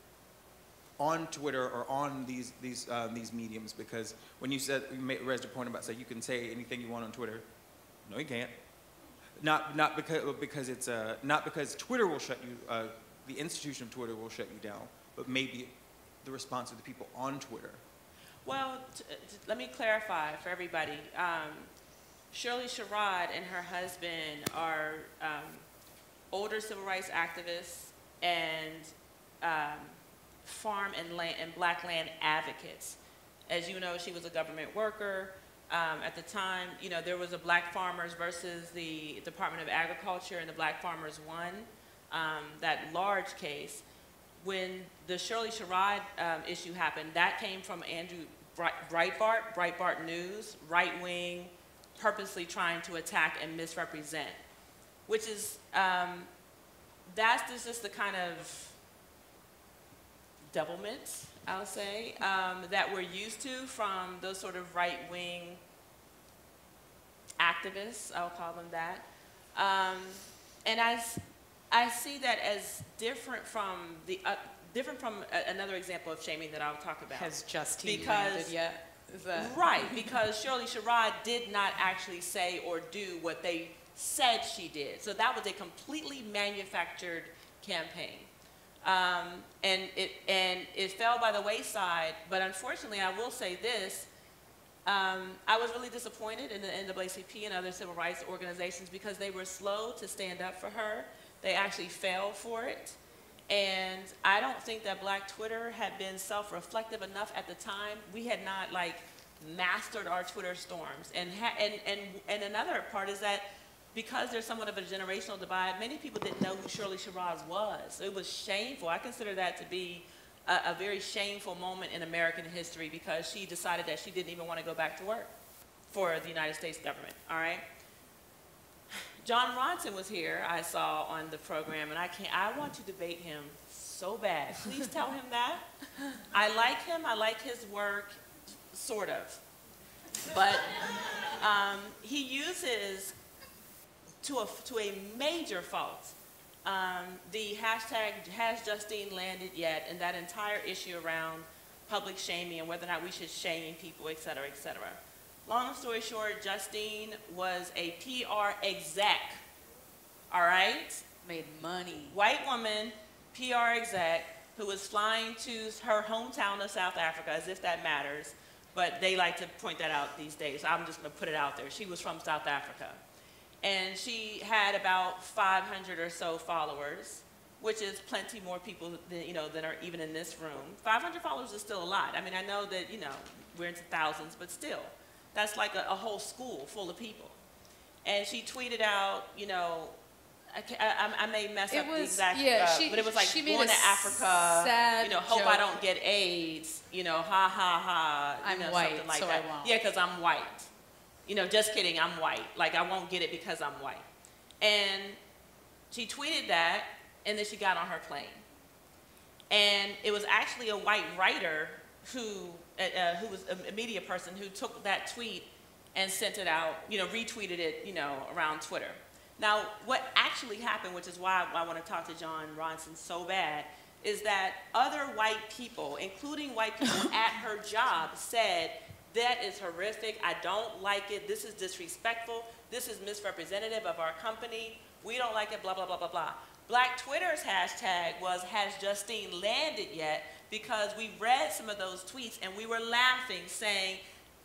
on Twitter or on these these uh, these mediums. Because when you said, you made, raised a point about, say, you can say anything you want on Twitter, no, you can't. Not not because because it's uh, not because Twitter will shut you, uh, the institution of Twitter will shut you down, but maybe the response of the people on Twitter. Well, t t let me clarify for everybody. Um, Shirley Sherrod and her husband are um, older civil rights activists and um, farm and land and black land advocates. As you know, she was a government worker. Um, at the time, you know, there was a Black Farmers versus the Department of Agriculture, and the Black Farmers won um, that large case. When the Shirley Sherrod um, issue happened, that came from Andrew Breitbart, Breitbart News, right-wing, purposely trying to attack and misrepresent, which is, um, that's just the kind of devilment, I'll say, um, that we're used to from those sort of right-wing activists, I'll call them that. Um, and as I see that as different from the uh, different from a, another example of shaming that I'll talk about. Has Justine Because- landed yet? Is that Right, because Shirley Sherrod did not actually say or do what they said she did. So that was a completely manufactured campaign. Um, and, it, and it fell by the wayside, but unfortunately, I will say this, um, I was really disappointed in the N double A C P and other civil rights organizations because they were slow to stand up for her. They actually fell for it. And I don't think that Black Twitter had been self-reflective enough at the time. We had not like mastered our Twitter storms. And, ha and, and, and another part is that because there's somewhat of a generational divide, many people didn't know who Shirley Sherrod was. So it was shameful. I consider that to be a, a very shameful moment in American history because she decided that she didn't even want to go back to work for the United States government, all right? John Ronson was here, I saw on the program, and I can't, I want to debate him so bad. Please tell him that. I like him, I like his work, sort of. But um, he uses, to a, to a major fault, um, the hashtag, has Justine landed yet, and that entire issue around public shaming and whether or not we should shame people, et cetera, et cetera. Long story short, Justine was a P R exec, all right? made money? White woman, P R exec, who was flying to her hometown of South Africa, as if that matters, but they like to point that out these days, so I'm just gonna put it out there. She was from South Africa. And she had about five hundred or so followers, which is plenty more people than, you know, than are even in this room. five hundred followers is still a lot. I mean, I know that, you know, we're into thousands, but still. That's like a, a whole school full of people. And she tweeted out, you know, I, can't, I, I may mess It up was- the exact, yeah, uh, she- but it was like she made going a to Africa, sad you know, hope I joke. don't get AIDS, you know, ha ha ha, you I'm know, white, something like so I that. won't. Yeah, because I'm white. You know, just kidding, I'm white. Like, I won't get it because I'm white. And she tweeted that, and then she got on her plane. And it was actually a white writer who, uh, who was a media person who took that tweet and sent it out, you know, retweeted it, you know, around Twitter. Now, what actually happened, which is why I want to talk to John Ronson so bad, is that other white people, including white people at her job, said, that is horrific, I don't like it, this is disrespectful, this is misrepresentative of our company, we don't like it, blah, blah, blah, blah, blah. Black Twitter's hashtag was, has Justine landed yet? Because we read some of those tweets and we were laughing, saying,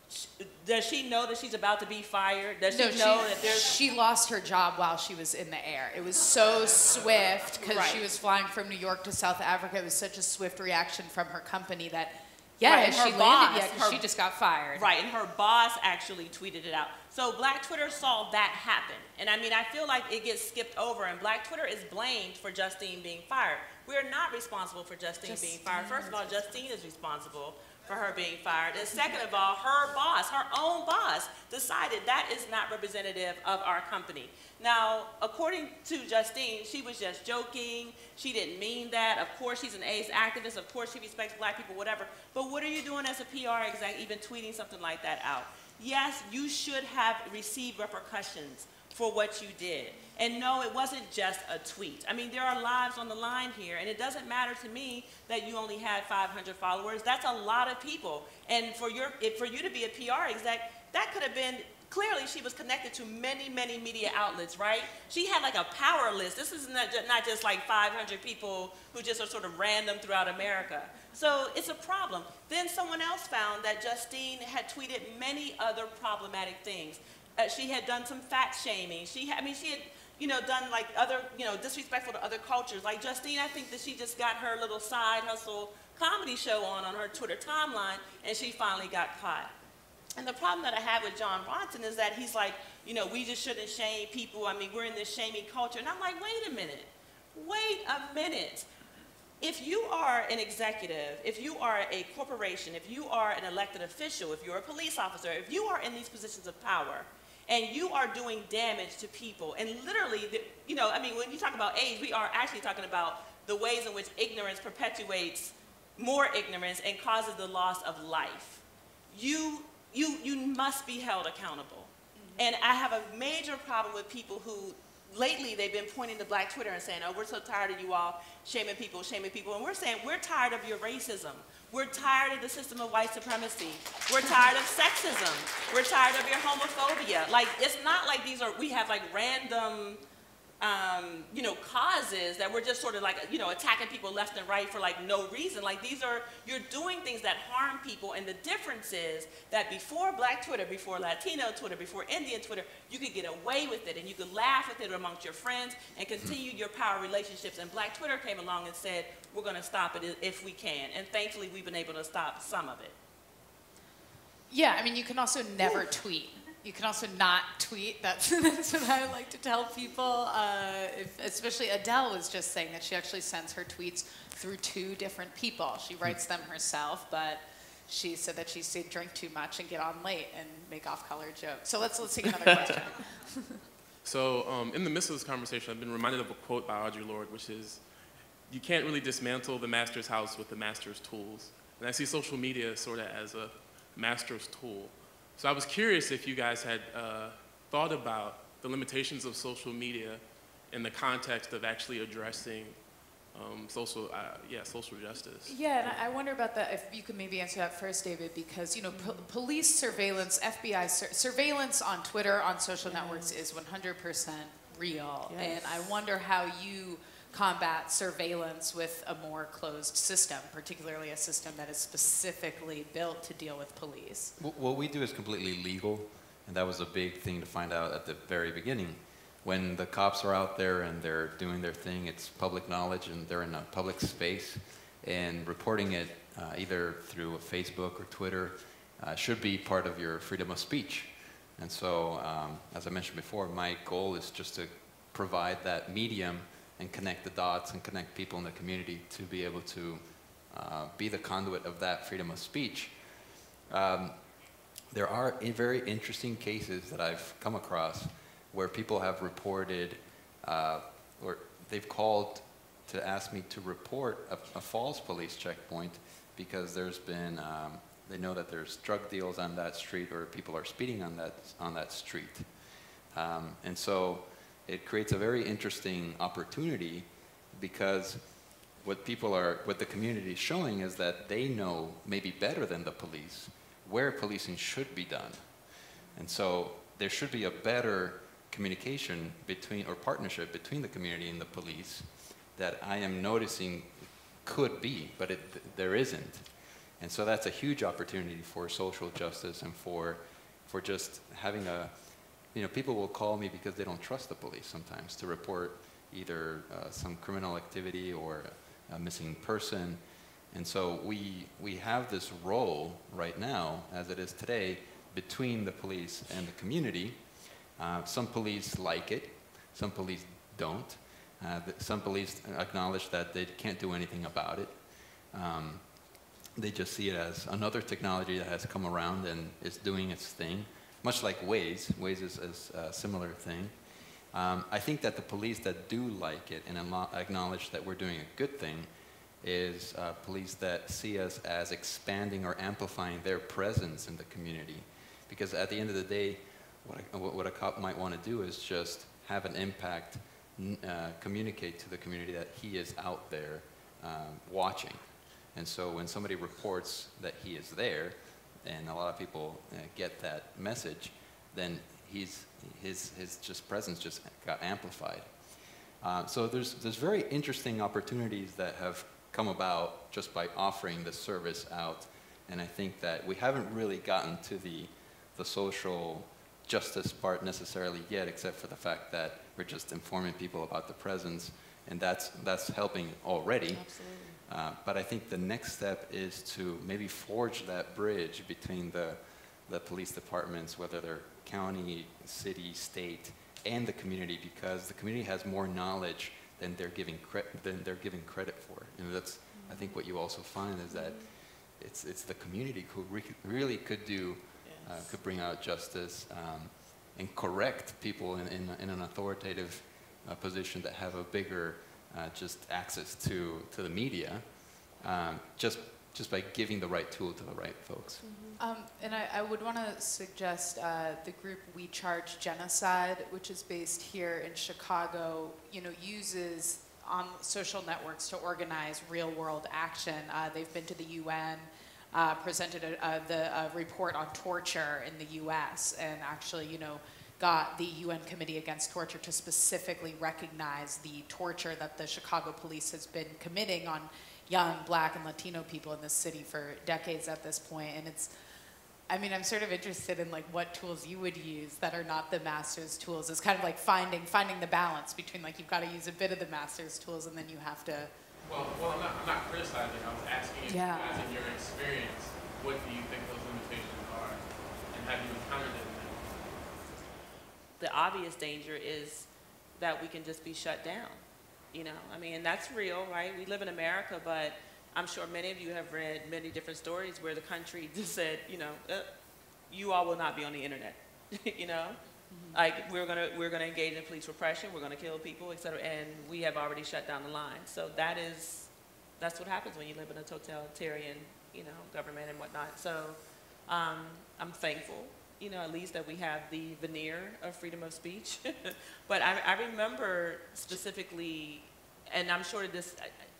does she know that she's about to be fired? Does she No, know she, that there's... she lost her job while she was in the air. It was so swift because Right. she was flying from New York to South Africa. It was such a swift reaction from her company that, yeah, Right, and she her landed boss, yet 'cause her- she just got fired. Right, and her boss actually tweeted it out. So Black Twitter saw that happen. And I mean, I feel like it gets skipped over, and Black Twitter is blamed for Justine being fired. We're not responsible for Justine, Justine being fired. First of all, Justine is responsible for her being fired. And second of all, her boss, her own boss, decided that is not representative of our company. Now, according to Justine, she was just joking. She didn't mean that. Of course, she's an AIDS activist. Of course, she respects black people, whatever. But what are you doing as a P R exec, even tweeting something like that out? Yes, you should have received repercussions for what you did. And no, it wasn't just a tweet. I mean, there are lives on the line here, and it doesn't matter to me that you only had five hundred followers. That's a lot of people. And for, your, if, for you to be a P R exec, that could have been, clearly she was connected to many, many media outlets, right? She had like a power list. This is not just, not just like five hundred people who just are sort of random throughout America. So it's a problem. Then someone else found that Justine had tweeted many other problematic things. Uh, she had done some fat shaming. She had, I mean, she had, you know, done like other, you know, disrespectful to other cultures. Like Justine, I think that she just got her little side hustle comedy show on on her Twitter timeline, and she finally got caught. And the problem that I have with John Ronson is that he's like, you know, we just shouldn't shame people. I mean, we're in this shaming culture. And I'm like, wait a minute. Wait a minute. If you are an executive, if you are a corporation, if you are an elected official, if you're a police officer, if you are in these positions of power, and you are doing damage to people, and literally, the, you know, I mean, when you talk about AIDS, we are actually talking about the ways in which ignorance perpetuates more ignorance and causes the loss of life. You, you, you must be held accountable. Mm-hmm. And I have a major problem with people who lately they've been pointing to Black Twitter and saying, oh, we're so tired of you all shaming people, shaming people. And we're saying, we're tired of your racism. We're tired of the system of white supremacy. We're tired of sexism. We're tired of your homophobia. Like, it's not like these are, we have like random, um, you know, causes that we're just sort of like, you know, attacking people left and right for like no reason. Like, these are, you're doing things that harm people. And the difference is that before Black Twitter, before Latino Twitter, before Indian Twitter, you could get away with it and you could laugh with it amongst your friends and continue your power relationships. And Black Twitter came along and said, we're going to stop it if we can. And thankfully, we've been able to stop some of it. Yeah, I mean, you can also never tweet. You can also not tweet. That's, that's what I like to tell people. Uh, if, especially Adele was just saying that she actually sends her tweets through two different people. She writes them herself, but she said that she used to drink too much and get on late and make off-color jokes. So let's, let's take another question. So um, in the midst of this conversation, I've been reminded of a quote by Audre Lorde, which is, you can't really dismantle the master's house with the master's tools. And I see social media sort of as a master's tool. So I was curious if you guys had uh, thought about the limitations of social media in the context of actually addressing um, social, uh, yeah, social justice. Yeah, and I wonder about that, if you could maybe answer that first, David, because, you know, po police surveillance, F B I sur surveillance on Twitter, on social networks is one hundred percent real. Yes. And I wonder how you combat surveillance with a more closed system, particularly a system that is specifically built to deal with police. What we do is completely legal, and that was a big thing to find out at the very beginning. When the cops are out there and they're doing their thing, it's public knowledge and they're in a public space, and reporting it uh, either through Facebook or Twitter uh, should be part of your freedom of speech. And so, um, as I mentioned before, my goal is just to provide that medium and connect the dots and connect people in the community to be able to uh, be the conduit of that freedom of speech. Um, there are in very interesting cases that I've come across where people have reported, uh, or they've called to ask me to report a, a false police checkpoint because there's been, um, they know that there's drug deals on that street or people are speeding on that, on that street. Um, and so, it creates a very interesting opportunity because what people are, what the community is showing is that they know maybe better than the police where policing should be done. And so there should be a better communication between, or partnership between the community and the police that I am noticing could be, but it, there isn't. And so that's a huge opportunity for social justice and for, for just having a, you know, people will call me because they don't trust the police sometimes to report either uh, some criminal activity or a missing person. And so we, we have this role right now, as it is today, between the police and the community. Uh, some police like it, some police don't. Uh, some police acknowledge that they can't do anything about it. Um, they just see it as another technology that has come around and is doing its thing. Much like Waze. Waze is, is a similar thing. Um, I think that the police that do like it and acknowledge that we're doing a good thing is uh, police that see us as expanding or amplifying their presence in the community. Because at the end of the day, what a, what a cop might want to do is just have an impact, uh, communicate to the community that he is out there um, watching. And so when somebody reports that he is there, and a lot of people uh, get that message, then he's, his, his just presence just got amplified. Uh, so there's, there's very interesting opportunities that have come about just by offering this service out. And I think that we haven't really gotten to the, the social justice part necessarily yet, except for the fact that we're just informing people about the presence, and that's, that's helping already. Absolutely. Uh, but I think the next step is to maybe forge that bridge between the, the police departments, whether they're county, city, state, and the community, because the community has more knowledge than they're giving, cre than they're giving credit for. And that's, mm-hmm. I think, what you also find is that mm-hmm. it's, it's the community who re really could do, yes. uh, could bring out justice um, and correct people in, in, in an authoritative uh, position that have a bigger Uh, just access to, to the media, um, just just by giving the right tool to the right folks. Um, and I, I would want to suggest uh, the group We Charge Genocide, which is based here in Chicago, you know, uses on social networks to organize real-world action. Uh, they've been to the U N, uh, presented a, a, the a report on torture in the U S, and actually, you know, got the U N Committee Against Torture to specifically recognize the torture that the Chicago police has been committing on young Black and Latino people in this city for decades at this point. And it's, I mean, I'm sort of interested in like what tools you would use that are not the master's tools. It's kind of like finding finding the balance between like you've got to use a bit of the master's tools and then you have to. Well, well, I'm not, I'm not criticizing. I was asking if, Yeah. as in your experience, what do you think those limitations are, and have you encountered it? The obvious danger is that we can just be shut down. You know, I mean, and that's real, right? We live in America, but I'm sure many of you have read many different stories where the country just said, you know, uh, you all will not be on the internet. You know, mm-hmm. like we're gonna we're gonna engage in police repression, we're gonna kill people, et cetera, and we have already shut down the line. So that is, that's what happens when you live in a totalitarian, you know, government and whatnot. So um, I'm thankful, you know, at least that we have the veneer of freedom of speech. But I, I remember specifically, and I'm sure this,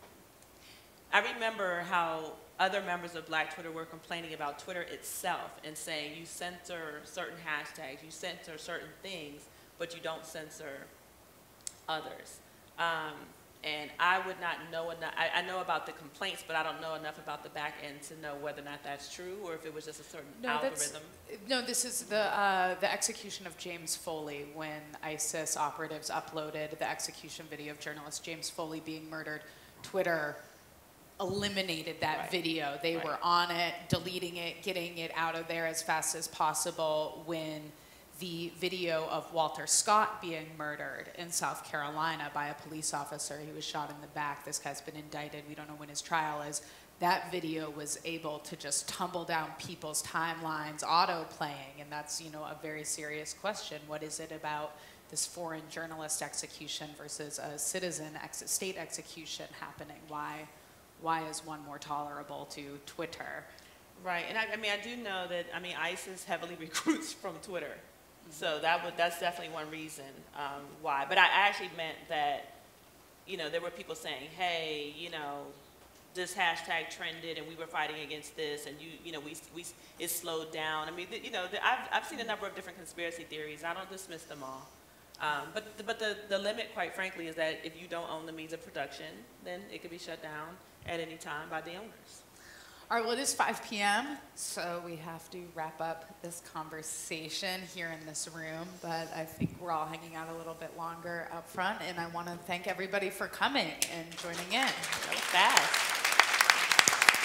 I, I remember how other members of Black Twitter were complaining about Twitter itself and saying you censor certain hashtags, you censor certain things, but you don't censor others. Um, And I would not know enough, I, I know about the complaints, but I don't know enough about the back end to know whether or not that's true or if it was just a certain No, algorithm. That's, no, this is the, uh, the execution of James Foley when ISIS operatives uploaded the execution video of journalist James Foley being murdered. Twitter eliminated that Right. video. They Right. were on it, deleting it, getting it out of there as fast as possible when the video of Walter Scott being murdered in South Carolina by a police officer. He was shot in the back. This guy's been indicted. We don't know when his trial is. That video was able to just tumble down people's timelines, auto-playing, and that's, you know, a very serious question. What is it about this foreign journalist execution versus a citizen ex state execution happening? Why, why is one more tolerable to Twitter? Right, and I, I mean, I do know that, I mean, ISIS heavily recruits from Twitter. So that would, that's definitely one reason um, why. But I actually meant that, you know, there were people saying, hey, you know, this hashtag trended and we were fighting against this and, you you know, we, we it slowed down. I mean, the, you know, the, I've, I've seen a number of different conspiracy theories. I don't dismiss them all. Um, but the, but the, the limit, quite frankly, is that if you don't own the means of production, then it could be shut down at any time by the owners. All right, well, it is five p m, so we have to wrap up this conversation here in this room, but I think we're all hanging out a little bit longer up front, and I want to thank everybody for coming and joining in. That was fast.